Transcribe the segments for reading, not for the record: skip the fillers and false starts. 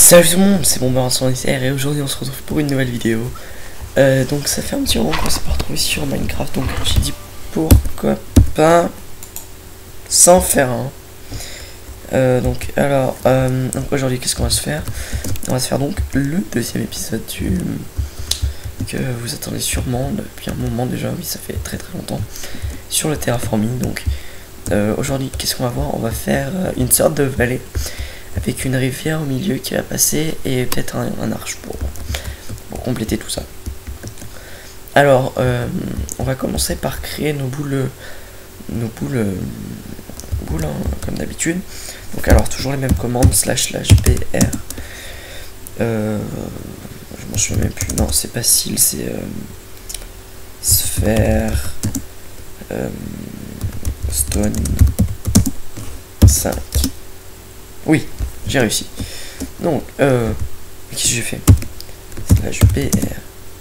Salut tout le monde, c'est Bomber110R et aujourd'hui on se retrouve pour une nouvelle vidéo. Donc ça fait un petit moment qu'on s'est pas retrouvé sur Minecraft, donc j'ai dit pourquoi pas s'en faire un. Donc aujourd'hui qu'est-ce qu'on va se faire? On va se faire donc le deuxième épisode que vous attendez sûrement depuis un moment déjà, oui ça fait très longtemps, sur le terraforming. Donc aujourd'hui qu'est-ce qu'on va voir? On va faire une sorte de vallée avec une rivière au milieu qui va passer et peut-être un arche pour compléter tout ça. Alors, on va commencer par créer nos boules hein, comme d'habitude. Donc alors toujours les mêmes commandes, //br. Je m'en souviens même plus. Non, c'est pas cil, c'est sphère stone 5. Oui, j'ai réussi. Donc, qu'est-ce que j'ai fait? /br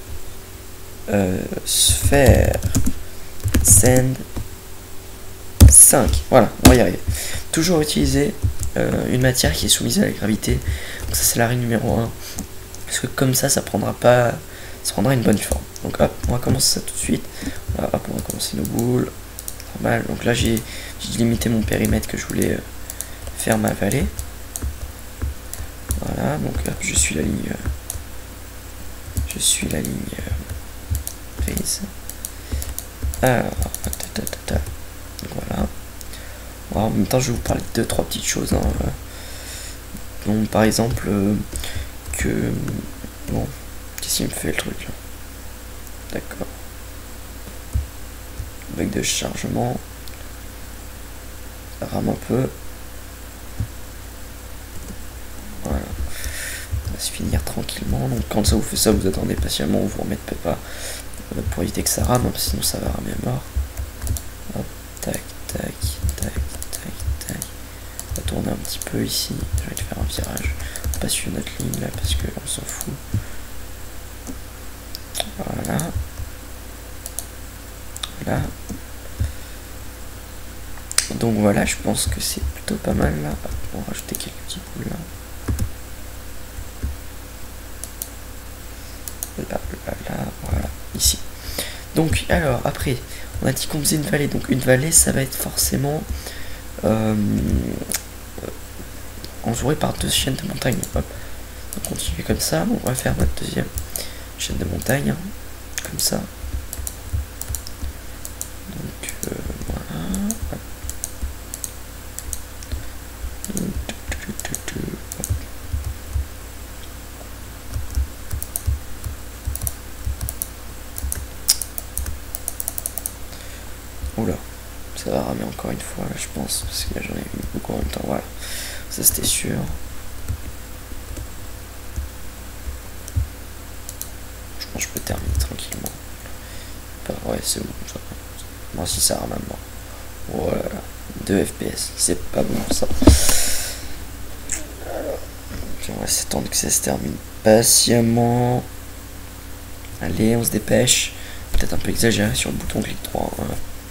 sphère sand 5. Voilà, on va y arriver. Toujours utiliser une matière qui est soumise à la gravité. Donc ça c'est la règle numéro 1. Parce que comme ça prendra une bonne forme. Donc hop, on va commencer ça tout de suite. Voilà, hop, on va commencer nos boules. Normal. Donc là j'ai limité mon périmètre que je voulais faire ma vallée. Voilà, donc là je suis la ligne grise. Alors voilà. Alors, en même temps je vais vous parler de 2-3 petites choses hein. Donc par exemple bon, qu'est-ce qu'il me fait le truc là? D'accord, avec de chargement, ça rame un peu. Voilà, on va se finir tranquillement. Donc quand ça vous fait ça, vous attendez patiemment, vous remettez pas pour éviter que ça rame, sinon ça va ramer à mort. Hop, tac. On va tourner un petit peu ici. Je vais te faire un virage. On va pas suivre notre ligne là parce qu'on s'en fout. Voilà. Là. Donc voilà, je pense que c'est plutôt pas mal là. On va rajouter quelques petits bouts là. Là, voilà, ici. Donc alors après, on a dit qu'on faisait une vallée. Donc une vallée, ça va être forcément entouré par 2 chaînes de montagnes. Hop. On continue comme ça. On va faire notre deuxième chaîne de montagnes, hein, comme ça. Donc voilà. Oula, ça va ramer encore une fois là je pense, parce que là j'en ai eu beaucoup en même temps. Voilà, ça c'était sûr. Je pense que je peux terminer tranquillement. Ouais, c'est bon ça. Moi si ça rame à mort. Voilà, 2 FPS, c'est pas bon ça. Alors, on va s'attendre que ça se termine patiemment. Allez, on se dépêche. Peut-être un peu exagéré sur le bouton clic droit. Hein.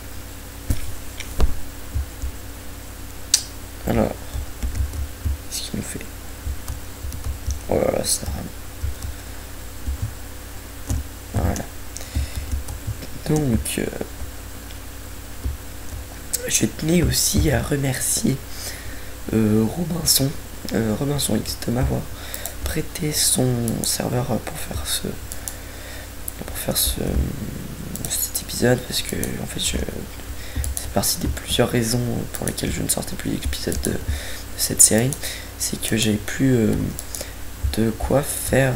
Alors, qu'est-ce qu'il nous fait? Oh là là, ça rame. Voilà. Donc, je tenais aussi à remercier Robinson X de m'avoir prêté son serveur pour faire cet épisode, parce que en fait c'est partie des plusieurs raisons pour lesquelles je ne sortais plus d'épisodes de cette série. C'est que j'avais plus de quoi faire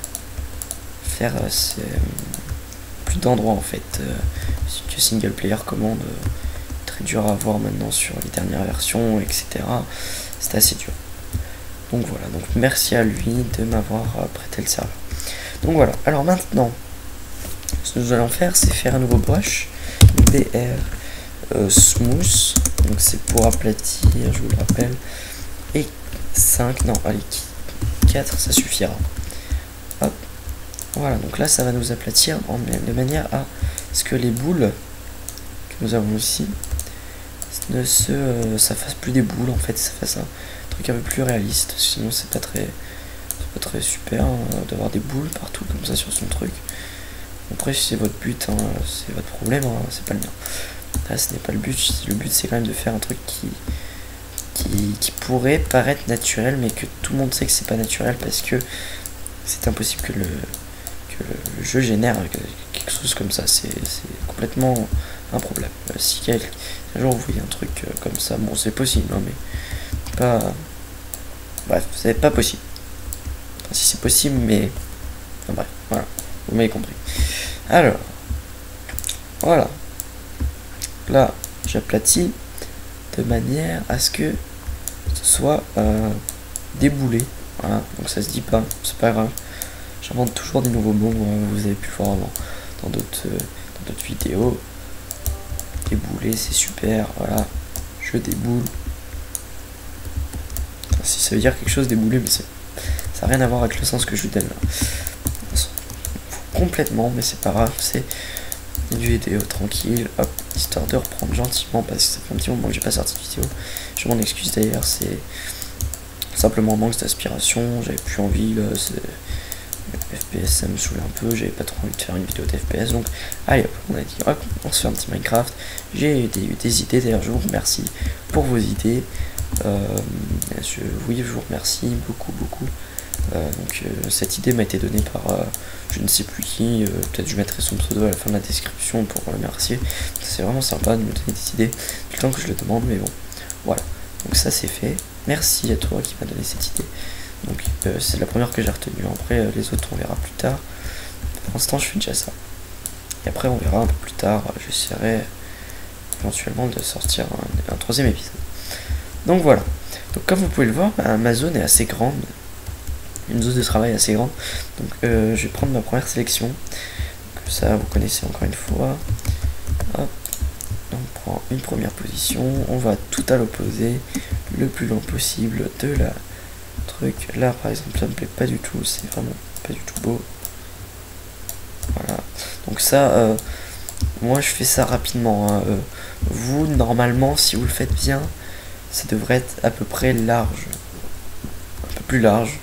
plus d'endroits en fait. C'est que single player commande très dur à avoir maintenant sur les dernières versions, etc. C'était assez dur. Donc voilà, donc merci à lui de m'avoir prêté le serveur. Donc voilà, alors maintenant ce que nous allons faire, c'est faire un nouveau brush BR smooth, donc c'est pour aplatir, je vous le rappelle, et 5, non allez 4 ça suffira. Hop, voilà, donc là ça va nous aplatir de manière à ce que les boules que nous avons ici ça fasse plus des boules en fait, ça fasse un truc un peu plus réaliste, sinon c'est pas très pas très super hein, d'avoir des boules partout comme ça sur son truc. Après si c'est votre but, hein, c'est votre problème, hein, c'est pas le mien. Là ce n'est pas le but c'est quand même de faire un truc qui pourrait paraître naturel mais que tout le monde sait que c'est pas naturel parce que c'est impossible que le jeu génère quelque chose comme ça, c'est complètement un problème. Si un jour vous voyez un truc comme ça, bon c'est possible hein, mais pas, bref c'est pas possible, enfin, si c'est possible mais enfin, bref voilà, vous m'avez compris. Alors voilà, là j'aplatis de manière à ce que ce soit déboulé, voilà, donc ça se dit pas, c'est pas grave, j'invente toujours des nouveaux mots, vous avez pu voir dans d'autres vidéos. Débouler c'est super, voilà, je déboule. Enfin, si ça veut dire quelque chose débouler, mais ça n'a rien à voir avec le sens que je lui donne là. Complètement, mais c'est pas grave, c'est une vidéo tranquille, hop, histoire de reprendre gentiment parce que ça fait un petit moment que j'ai pas sorti de vidéo. Je m'en excuse d'ailleurs, c'est simplement un manque d'inspiration, j'avais plus envie là, FPS ça me saoulait un peu, j'avais pas trop envie de faire une vidéo de FPS, donc allez hop, on a dit hop, on se fait un petit Minecraft. J'ai eu des idées, d'ailleurs je vous remercie pour vos idées, oui je vous remercie beaucoup. Donc cette idée m'a été donnée par je ne sais plus qui, peut-être je mettrai son pseudo à la fin de la description pour le remercier. C'est vraiment sympa de me donner des idées tout le temps que je le demande, mais bon voilà, donc ça c'est fait. Merci à toi qui m'a donné cette idée. Donc c'est la première que j'ai retenue, après les autres on verra plus tard. Pour l'instant je fais déjà ça. Et après on verra un peu plus tard, j'essaierai éventuellement de sortir un troisième épisode. Donc voilà. Donc comme vous pouvez le voir, ma zone est assez grande. Une zone de travail assez grande. Donc je vais prendre ma première sélection. Donc, ça vous connaissez encore une fois. Hop. On prend une première position. On va tout à l'opposé. Le plus loin possible de la truc. Là par exemple ça me plaît pas du tout. C'est vraiment pas du tout beau. Voilà. Donc ça, moi je fais ça rapidement. Hein. Vous normalement si vous le faites bien, ça devrait être à peu près large. Un peu plus large.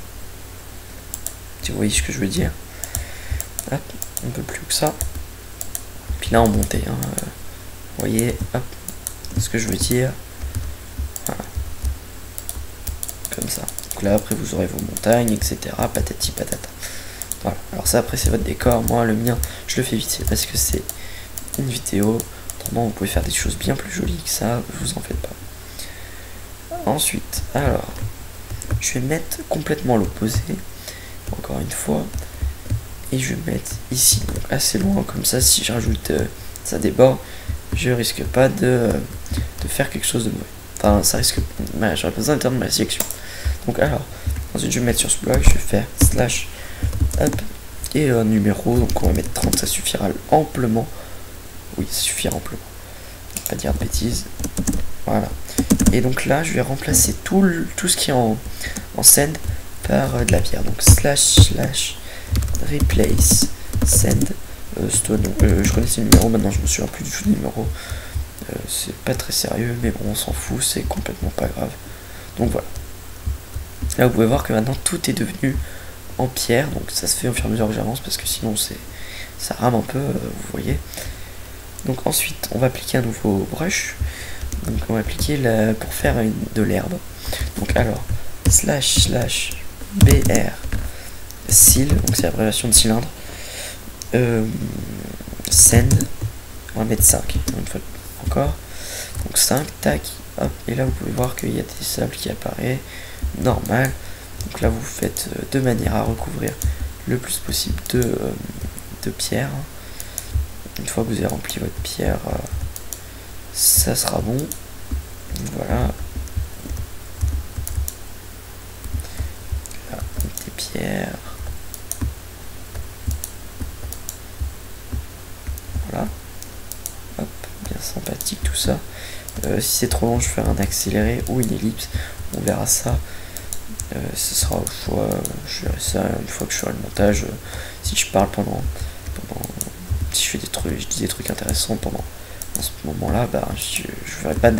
Si vous voyez ce que je veux dire. Hop, un peu plus que ça. Puis là en montée. Hein. Vous voyez, hop, ce que je veux dire. Voilà. Comme ça. Donc là après vous aurez vos montagnes, etc. Patati patata. Voilà. Alors ça après c'est votre décor. Moi le mien, je le fais vite fait parce que c'est une vidéo. Autrement vous pouvez faire des choses bien plus jolies que ça. Vous en faites pas. Ensuite, alors, je vais mettre complètement l'opposé, encore une fois, et je vais mettre ici, donc assez loin, comme ça, si je rajoute ça déborde, je risque pas de faire quelque chose de mauvais. Enfin, ça risque, j'aurais pas besoin d'interdire ma sélection. Donc alors, ensuite je vais mettre sur ce bloc, je vais faire slash, hop, et un numéro, donc on va mettre 30, ça suffira amplement. Oui, ça suffira amplement. Pas dire de bêtises. Voilà. Et donc là, je vais remplacer tout ce qui est en send par de la pierre. Donc slash replace send stone. Je connaissais le numéro, maintenant je me souviens plus du tout du numéro. C'est pas très sérieux, mais bon, on s'en fout, c'est complètement pas grave. Donc voilà. Là, vous pouvez voir que maintenant tout est devenu en pierre. Donc ça se fait au fur et à mesure que j'avance parce que sinon ça rame un peu, vous voyez. Donc ensuite, on va appliquer un nouveau brush. Donc on va appliquer pour faire de l'herbe. Donc alors slash br seal, donc c'est l'abréviation de cylindre. Send, on va mettre 5 une fois encore. Donc 5, tac, hop, et là vous pouvez voir qu'il y a des sables qui apparaissent, normal. Donc là vous faites de manière à recouvrir le plus possible de pierre. Une fois que vous avez rempli votre pierre, ça sera bon. Voilà. Là, des pierres. Voilà. Hop, bien sympathique tout ça. Si c'est trop long, je ferai un accéléré ou une ellipse. On verra ça. Ce sera au choix. Je verrai ça une fois que je ferai le montage. Si je parle si je fais des trucs, je dis des trucs intéressants pendant ce moment là, bah je ferai pas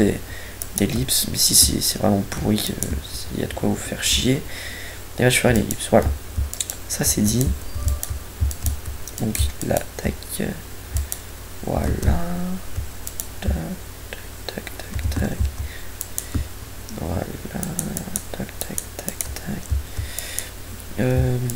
d'ellipse, mais si c'est vraiment pourri, il y a de quoi vous faire chier, et là je ferai une ellipse. Voilà, Ça c'est dit. Donc là, tac. Voilà. Tac, tac, tac, tac. Voilà. Tac, tac, tac, tac.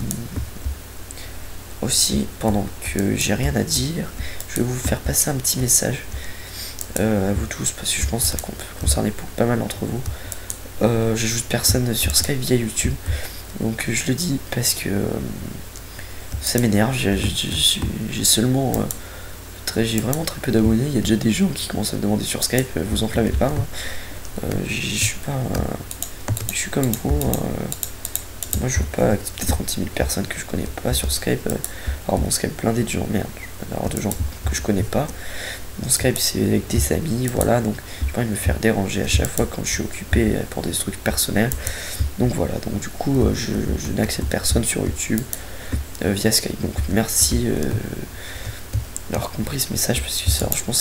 Aussi, pendant que j'ai rien à dire, je vais vous faire passer un petit message à vous tous, parce que je pense que ça peut concerner pas mal d'entre vous. J'ajoute personne sur Skype via YouTube, donc je le dis parce que ça m'énerve. J'ai seulement j'ai vraiment très peu d'abonnés. Il y a déjà des gens qui commencent à me demander sur Skype, vous enflammez pas, hein. Je suis pas je suis comme vous, moi je veux pas accepter 36 000 personnes que je connais pas sur Skype. Alors mon Skype blindé de gens, merde, je peux avoir de gens que je connais pas. Mon Skype c'est avec des amis, voilà, donc j'ai pas envie de me faire déranger à chaque fois quand je suis occupé pour des trucs personnels. Donc voilà, donc du coup je n'accepte personne sur YouTube via Skype. Donc merci d'avoir compris ce message, parce que ça, franchement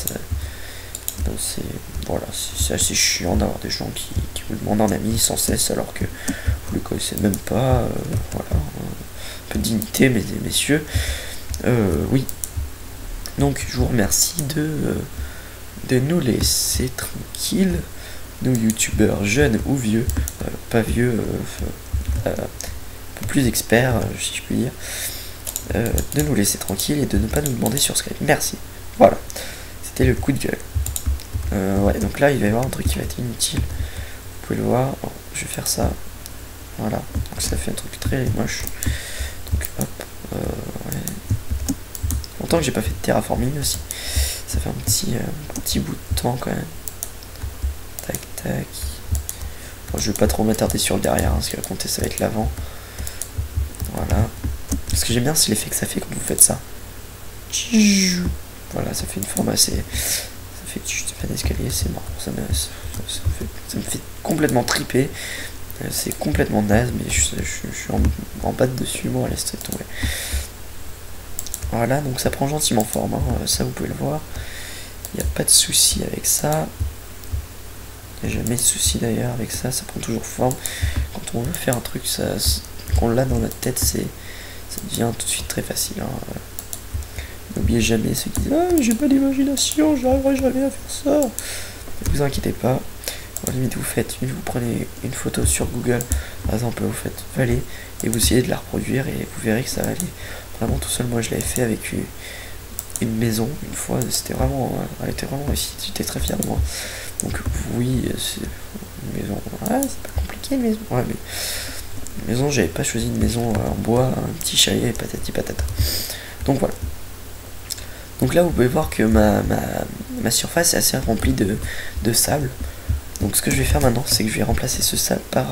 c'est assez chiant d'avoir des gens qui vous demandent un ami sans cesse alors que vous les connaissez même pas. Voilà, un peu de dignité, messieurs. Oui. Donc je vous remercie de nous laisser tranquilles, nous youtubeurs jeunes ou vieux, pas vieux, un peu plus experts, si je puis dire, de nous laisser tranquilles et de ne pas nous demander sur Skype. Merci. Voilà, c'était le coup de gueule. Ouais, donc là il va y avoir un truc qui va être inutile. Vous pouvez le voir. Bon, je vais faire ça. Voilà, donc ça fait un truc très moche. Donc hop, ouais. Longtemps que j'ai pas fait de terraforming aussi. Ça fait un petit bout de temps quand même. Tac tac. Bon, je vais pas trop m'attarder sur le derrière, hein, ce qui va compter ça va être l'avant. Voilà. Ce que j'aime bien c'est l'effet que ça fait quand vous faites ça. Voilà, ça fait une forme assez. Ça fait un escalier, c'est marrant. Ça me fait complètement triper. C'est complètement naze, mais je suis en bas de dessus. Bon, laisse tomber. Voilà, donc ça prend gentiment forme, hein. Ça vous pouvez le voir. Il n'y a pas de souci avec ça. Il n'y a jamais de souci d'ailleurs avec ça, ça prend toujours forme. Quand on veut faire un truc, qu'on l'a dans notre tête, ça devient tout de suite très facile, hein. N'oubliez jamais ceux qui disent « Ah, j'ai pas d'imagination, j'arriverai jamais à faire ça ». Ne vous inquiétez pas. À la limite, vous prenez une photo sur Google, par exemple, vous faites Valet, et vous essayez de la reproduire, et vous verrez que ça va aller vraiment tout seul. Moi, je l'avais fait avec une maison, une fois, elle était vraiment réussie, j'étais très fier de moi. Donc, oui, c'est une maison, ouais, c'est pas compliqué, une maison, ouais, mais une maison, j'avais pas choisi une maison en bois, un petit chalet, patati patata. Donc, voilà. Donc là, vous pouvez voir que ma surface est assez remplie de sable. Donc ce que je vais faire maintenant, c'est que je vais remplacer ce sable par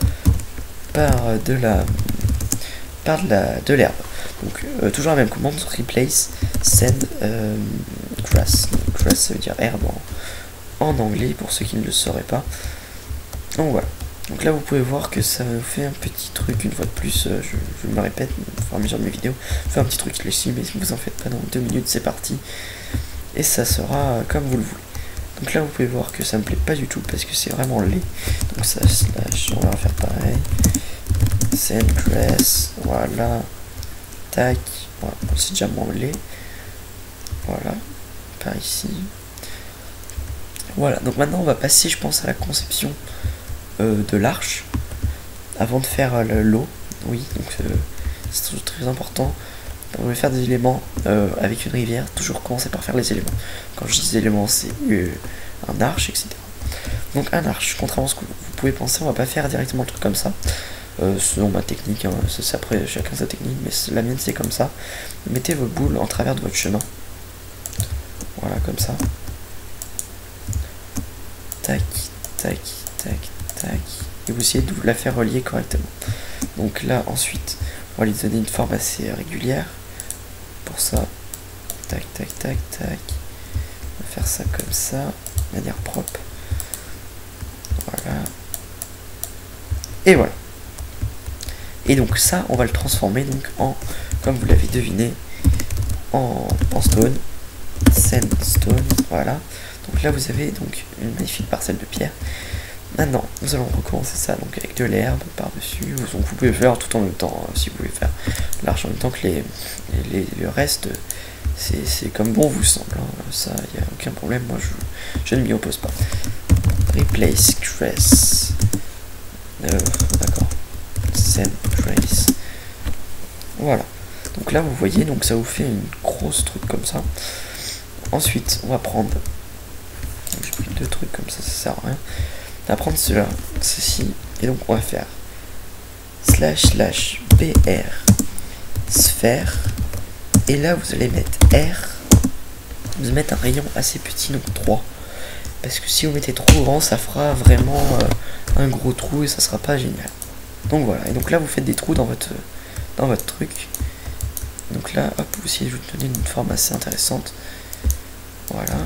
de l'herbe. Donc toujours la même commande, replace sand grass. Donc, grass ça veut dire herbe en anglais pour ceux qui ne le sauraient pas. Donc voilà. Donc là vous pouvez voir que ça me fait un petit truc une fois de plus. Je me répète au fur et à mesure de mes vidéos. Je fais un petit truc ici, mais vous en faites pas, dans 2 minutes c'est parti. Et ça sera comme vous le voulez. Donc là vous pouvez voir que ça me plaît pas du tout parce que c'est vraiment laid. Donc ça slash, on va faire pareil. Sand grass, voilà. Tac, voilà, c'est déjà moins laid. Voilà, par ici. Voilà, donc maintenant on va passer, je pense, à la conception de l'arche avant de faire l'eau. Oui, donc c'est très important. On va faire des éléments avec une rivière, toujours commencer par faire les éléments. Quand je dis des éléments, c'est un arche, etc. Donc un arche, contrairement à ce que vous pouvez penser, on va pas faire directement le truc comme ça. Selon ma technique, hein, c'est après chacun sa technique, mais la mienne c'est comme ça. Mettez vos boules en travers de votre chemin. Voilà, comme ça. Tac, tac, tac, tac. Et vous essayez de vous la faire relier correctement. Donc là, ensuite, on va lui donner une forme assez régulière. Pour ça, tac, tac, tac, tac. On va faire ça comme ça, de manière propre. Voilà. Et voilà. Et donc ça, on va le transformer donc en, comme vous l'avez deviné, en stone, sandstone. Voilà. Donc là, vous avez donc une magnifique parcelle de pierre. Maintenant, nous allons recommencer ça donc avec de l'herbe par-dessus. Donc vous pouvez faire tout en même temps, hein, si vous voulez faire l'arche en même temps que le reste, c'est comme bon vous semble. Hein. Ça, il n'y a aucun problème, moi je ne m'y oppose pas. Replace Trace. D'accord. Send Trace. Voilà. Donc là, vous voyez, donc ça vous fait une grosse truc comme ça. Ensuite, on va prendre... J'ai pris 2 trucs comme ça sert à rien. On va prendre ceci, et donc on va faire //br sphère, et là vous allez mettre R, vous allez mettre un rayon assez petit, donc 3, parce que si vous mettez trop grand, ça fera vraiment un gros trou et ça sera pas génial. Donc voilà, et donc là vous faites des trous dans votre truc. Donc là, hop, vous essayez de vous donner une forme assez intéressante. Voilà.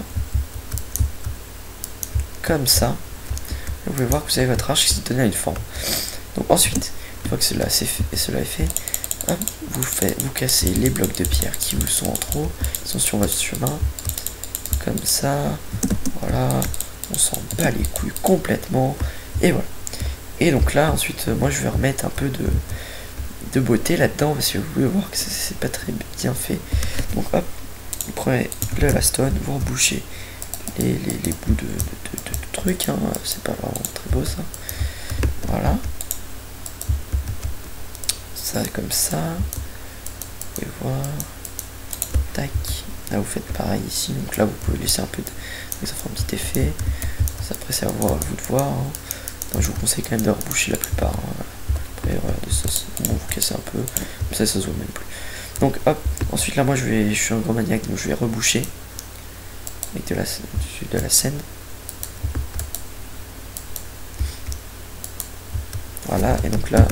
Comme ça. Vous pouvez voir que vous avez votre arche qui s'est donné une forme. Donc ensuite, une fois que cela est fait, hop, vous cassez les blocs de pierre qui vous sont en trop, qui sont sur votre chemin. Comme ça. Voilà. On s'en bat les couilles complètement. Et voilà. Et donc là, ensuite, moi je vais remettre un peu de beauté là-dedans, parce que vous pouvez voir que c'est pas très bien fait. Donc hop, vous prenez le lastone, vous rebouchez les bouts de trucs, hein. C'est pas vraiment très beau ça. Voilà. Ça comme ça. Vous pouvez voir. Tac. Là vous faites pareil ici, donc là vous pouvez laisser un peu de... Ça fera un petit effet. Ça, après c'est à vous de voir. Hein. Donc, je vous conseille quand même de reboucher la plupart. Hein. Après regardez ça, bon, vous cassez un peu. Comme ça se voit même plus. Donc hop, ensuite là moi je suis un grand maniaque, donc je vais reboucher avec de la scène. Voilà, et donc là,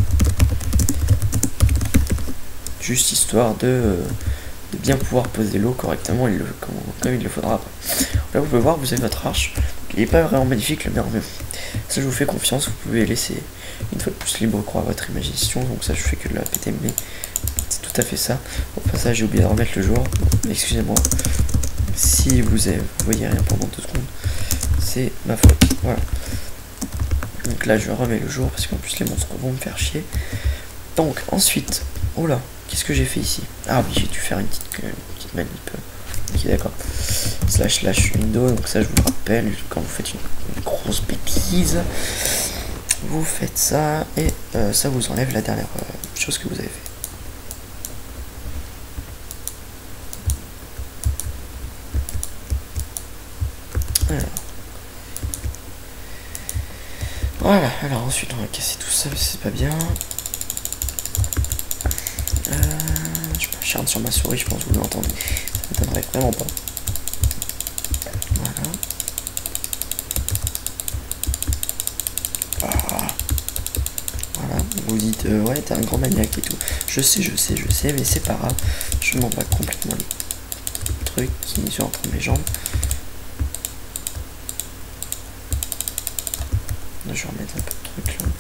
juste histoire de bien pouvoir poser l'eau correctement, comme il le faudra. Là vous pouvez voir, vous avez votre arche. Il n'est pas vraiment magnifique le mur, mais ça je vous fais confiance, vous pouvez laisser une fois de plus libre cours à votre imagination. Donc ça je fais que de la péter, mais c'est tout à fait ça. Au passage j'ai oublié de remettre le jour, excusez-moi. Si vous voyez rien pendant 2 secondes, c'est ma faute. Voilà. Donc là je remets le jour parce qu'en plus les monstres vont me faire chier. Donc ensuite, oh là, qu'est-ce que j'ai fait ici? Ah oui, j'ai dû faire une petite manip. Ok, d'accord. // window, donc ça je vous le rappelle, quand vous faites une grosse bêtise, vous faites ça et ça vous enlève la dernière chose que vous avez fait. Voilà, alors ensuite on va casser tout ça, c'est pas bien. Je m'acharne sur ma souris, je pense que vous l'entendez. Ça m'étonnerait vraiment pas. Voilà. Voilà, vous dites ouais t'es un grand maniaque et tout. Je sais, mais c'est pas grave. Je m'en bats complètement les trucs qui sont entre mes jambes. Là, je vais remettre un peu de trucs là.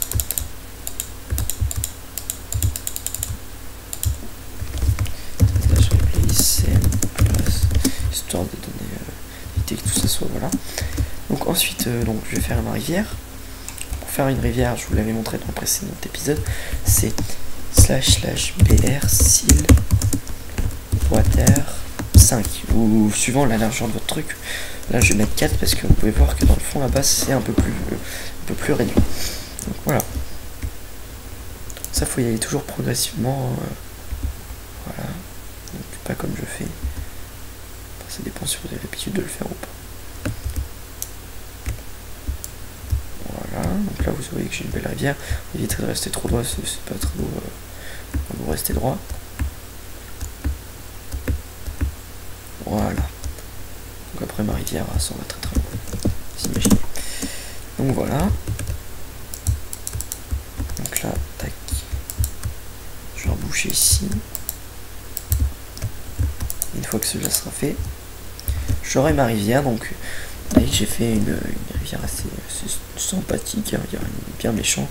Là, je replace histoire de donner éviter que tout ça soit voilà. Donc ensuite donc je vais faire une rivière. Pour faire une rivière, je vous l'avais montré dans le précédent épisode, c'est //br seal water 5 ou suivant la largeur de votre truc. Là je vais mettre 4 parce que vous pouvez voir que dans le fond là-bas c'est un peu plus réduit. Donc voilà. Ça faut y aller toujours progressivement. Voilà. Donc pas comme je fais. Ça dépend si vous avez l'habitude de le faire ou pas. Voilà, donc là vous voyez que j'ai une belle rivière. Évitez de rester trop droit, c'est pas trop vous restez droit. Voilà. Donc après ma rivière, ça va très très loin. Vous imaginez. Donc voilà. Donc là, tac. Je vais reboucher ici. Une fois que cela sera fait, j'aurai ma rivière. Donc là j'ai fait une rivière assez sympathique, hein, bien méchant.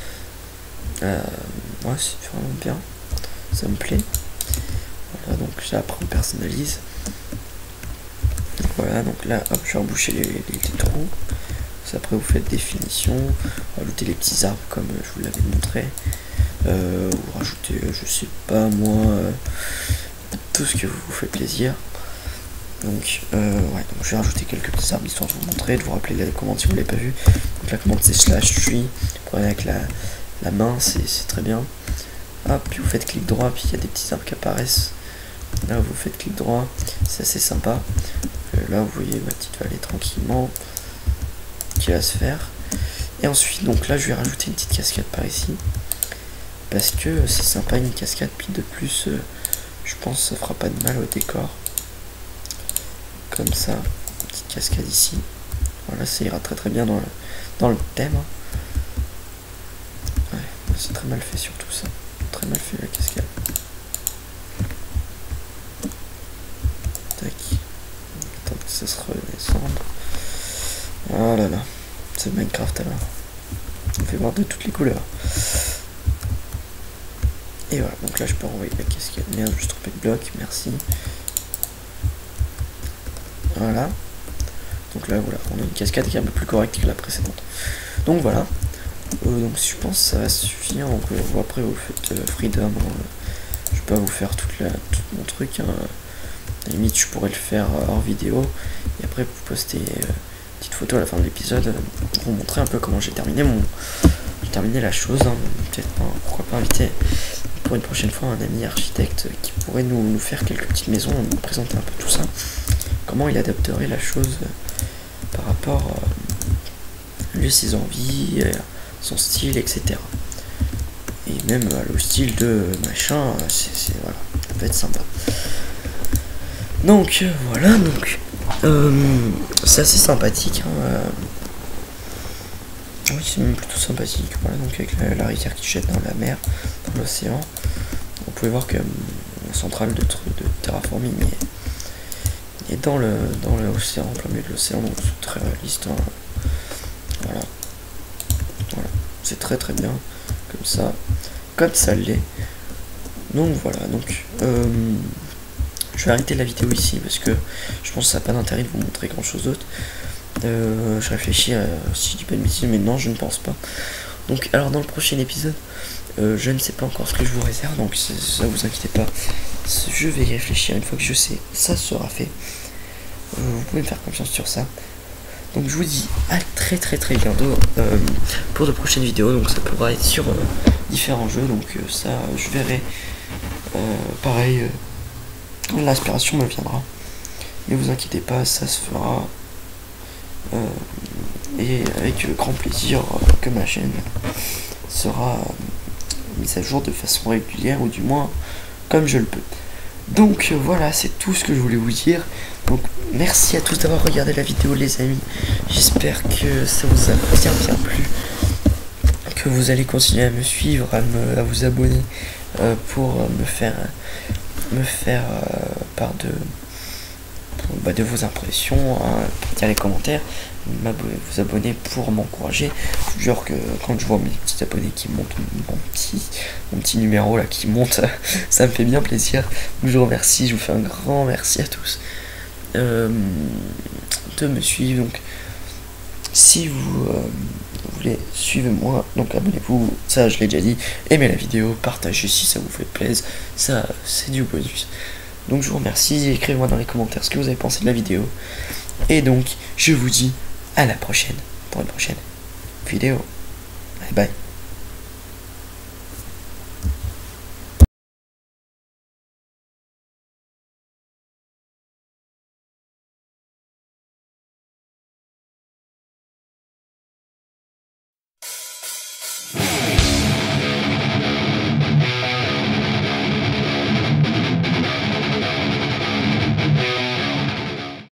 Ouais, c'est vraiment bien. Ça me plaît. Voilà, donc là après on personnalise. Voilà, donc là hop, je vais reboucher les trous. Après vous faites définition, rajoutez les petits arbres comme je vous l'avais montré, ou rajoutez, je sais pas moi, tout ce que vous fait plaisir. Donc, ouais, donc je vais rajouter quelques petits arbres histoire de vous montrer, de vous rappeler la commande si vous l'avez pas vu. Donc la commande c'est /tree, pour aller avec la main, c'est très bien. Hop, puis vous faites clic droit, puis il y a des petits arbres qui apparaissent. Là vous faites clic droit, c'est assez sympa. Là vous voyez ma petite vallée tranquillement qui va se faire. Et ensuite donc là je vais rajouter une petite cascade par ici. Parce que c'est sympa une cascade, puis de plus je pense que ça fera pas de mal au décor. Comme ça, une petite cascade ici. Voilà, ça ira très très bien dans le thème. Ouais, c'est très mal fait surtout ça. Très mal fait la cascade. Tac. Attends que ça se redescende. Oh là là. C'est Minecraft alors. On fait voir de toutes les couleurs. Et voilà, donc là je peux envoyer la cascade. Merde, je me suis trompé de bloc, merci. Voilà. Donc là voilà, on a une cascade qui est un peu plus correcte que la précédente. Donc voilà. Donc je pense que ça va suffire. Donc après vous faites freedom. Je vais pas vous faire tout mon truc. Hein. À la limite je pourrais le faire hors vidéo. Et après vous postez une petite photo à la fin de l'épisode pour vous montrer un peu comment j'ai terminé la chose. Hein. Peut-être pourquoi pas inviter pour une prochaine fois un ami architecte qui pourrait nous faire quelques petites maisons, nous présenter un peu tout ça. Comment il adapterait la chose par rapport à lui, ses envies, son style, etc. Et même le style de machin, voilà, ça peut être sympa. Donc voilà, donc c'est assez sympathique. Hein, oui, c'est même plutôt sympathique. Voilà, donc avec la rivière qui jette dans la mer, dans l'océan. Vous pouvez voir que la centrale de terraforming est dans l'océan, en plein milieu de l'océan, donc c'est très réaliste. Hein. Voilà. Voilà. C'est très très bien. Comme ça l'est. Donc voilà, donc je vais arrêter la vidéo ici parce que je pense que ça n'a pas d'intérêt de vous montrer grand chose d'autre. Je réfléchis à si je dis pas de bêtises, mais non, je ne pense pas. Donc alors dans le prochain épisode, je ne sais pas encore ce que je vous réserve, donc ça vous inquiétez pas, je vais y réfléchir. Une fois que je sais, ça sera fait. Vous pouvez me faire confiance sur ça. Donc je vous dis à très très très bientôt pour de prochaines vidéos. Donc ça pourra être sur différents jeux, donc ça je verrai. Pareil, quand l'inspiration me viendra, mais vous inquiétez pas, ça se fera et avec grand plaisir que ma chaîne sera mise à jour de façon régulière, ou du moins comme je le peux. Donc voilà, c'est tout ce que je voulais vous dire. Donc merci à tous d'avoir regardé la vidéo les amis. J'espère que ça vous a bien plu, que vous allez continuer à me suivre, à vous abonner pour me faire part de vos impressions, hein, dire les commentaires, vous abonner pour m'encourager. Je vous jure que quand je vois mes petits abonnés qui montent, mon petit numéro là qui monte, ça me fait bien plaisir. Donc je vous remercie, je vous fais un grand merci à tous de me suivre. Donc si vous voulez suivre moi, donc abonnez-vous, ça je l'ai déjà dit, aimez la vidéo, partagez si ça vous fait plaisir, ça c'est du bonus. Donc je vous remercie, écrivez-moi dans les commentaires ce que vous avez pensé de la vidéo. Et donc je vous dis à la prochaine, pour une prochaine vidéo. Bye bye.